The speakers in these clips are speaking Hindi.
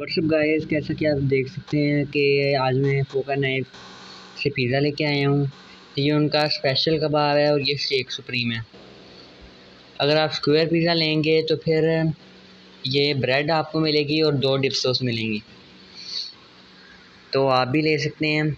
व्हाट्सअप गाइस, कैसा कि आप देख सकते हैं कि आज मैं पोकर नाइफ से पिज़्ज़ा लेके आया हूँ। ये उनका स्पेशल कबाब है और ये शेक सुप्रीम है। अगर आप स्क्वायर पिज़्ज़ा लेंगे तो फिर ये ब्रेड आपको मिलेगी और 2 डिप सॉस मिलेंगी, तो आप भी ले सकते हैं।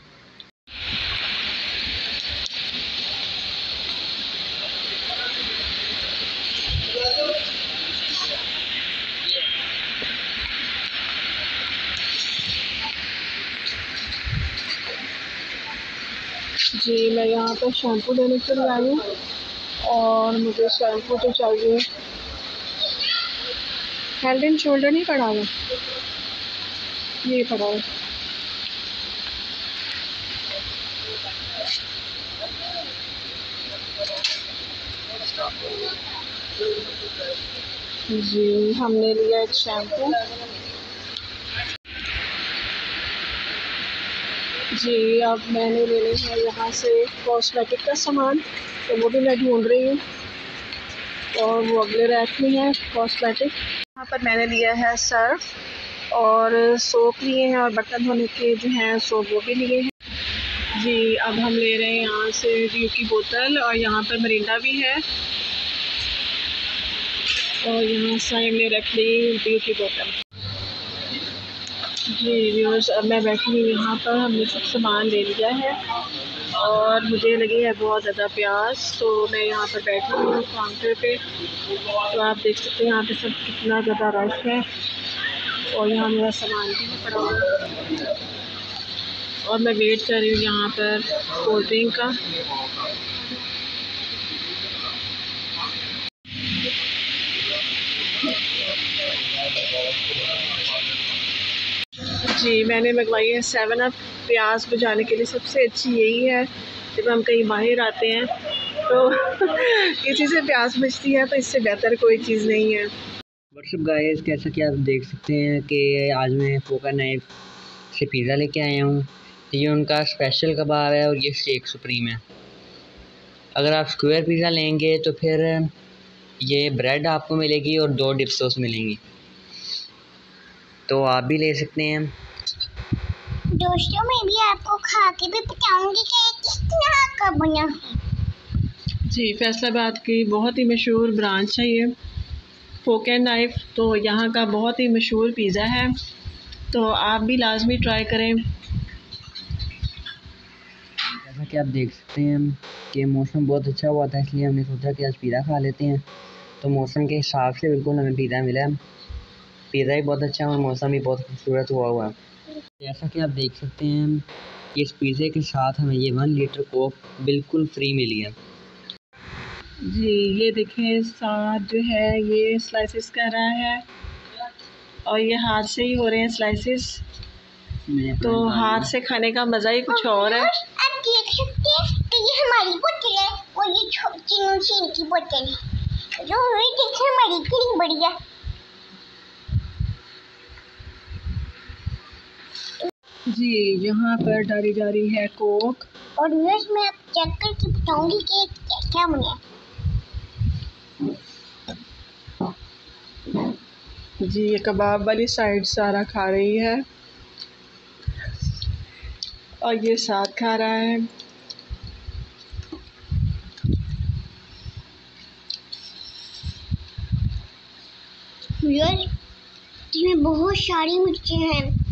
जी, मैं यहाँ पर शैम्पू लेने के लिए आई हूँ और मुझे शैम्पू तो चाहिए। हेड एंड शोल्डर नहीं पड़ा हुआ, ये पड़ा हुआ। जी, हमने लिया एक शैम्पू। जी, अब मैंने लेने हैं यहाँ से कॉस्मेटिक का सामान, तो वो भी मैं ढूंढ रही हूँ और वो अगले रैक में है कॉस्मेटिक। यहाँ पर मैंने लिया है सर्फ और सोप लिए हैं और बर्तन धोने के जो हैं सोप वो भी लिए हैं। जी, अब हम ले रहे हैं यहाँ से ड्यू की बोतल और यहाँ पर मरिंडा भी है और यहाँ साइड में रख ली ड्यू की बोतल। जी व्यूअर्स, अब मैं बैठी हूँ यहाँ पर, हमने सब सामान ले लिया है और मुझे लगी है बहुत ज़्यादा प्यास, तो मैं यहाँ पर बैठी हुई हूँ काउंटर पे। तो आप देख सकते हैं यहाँ पे सब कितना ज़्यादा रश है और यहाँ मेरा सामान भी पड़ा हुआ है और मैं वेट कर रही हूँ यहाँ पर कोल्ड ड्रिंक का। जी, मैंने मंगवाई है 7 अप। प्यास बुझाने के लिए सबसे अच्छी यही है। जब हम कहीं बाहर आते हैं तो किसी से प्यास बुझती है तो इससे बेहतर कोई चीज़ नहीं है। व्हाट्सअप गाइस, कैसा कि आप देख सकते हैं कि आज मैं पोकर नाइफ से पिज़्ज़ा लेके आया हूँ। ये उनका स्पेशल कबाब है और ये शेक सुप्रीम है। अगर आप स्क्वायर पिज़्ज़ा लेंगे तो फिर ये ब्रेड आपको मिलेगी और 2 डिप सॉस मिलेंगी, तो आप भी ले सकते हैं। दोस्तों, मैं भी आपको खा के भी बताऊंगी कि किस तरह का बना है। जी, फैसलाबाद की बहुत ही मशहूर ब्रांच है ये पोकर नाइफ, तो यहाँ का बहुत ही मशहूर पिज़्ज़ा है, तो आप भी लाजमी ट्राई करें। जैसा कि आप देख सकते हैं कि मौसम बहुत अच्छा हुआ था, इसलिए हमने सोचा कि आज पिज़्ज़ा खा लेते हैं। तो मौसम के हिसाब से बिल्कुल हमें पिज़्ज़ा मिला। पिज़्ज़ा भी बहुत अच्छा है और मौसम भी बहुत खूबसूरत हुआ है। जैसा कि आप देख सकते हैं कि इस पिज़्ज़े के साथ हमें ये 1 लीटर कोक बिल्कुल फ्री मिली है। जी, ये देखें साथ जो है ये स्लाइसेस कर रहा है और ये हाथ से ही हो रहे हैं स्लाइसेस, तो हाथ से खाने का मज़ा ही कुछ और है। आप देख सकते हैं कि ये हमारी बोतल है और ये छोटी की बोतल है, जो देखिए हमारी कितनी बढ़िया। जी, यहाँ पर डाली जा रही है कोक और व्यूअर्स, मैं आप चेक करके बताऊंगी कि क्या बना। जी, ये कबाब वाली साइड सारा खा रही है और ये साथ खा रहा है। व्यूअर्स, इसमें बहुत सारी मिर्चें हैं।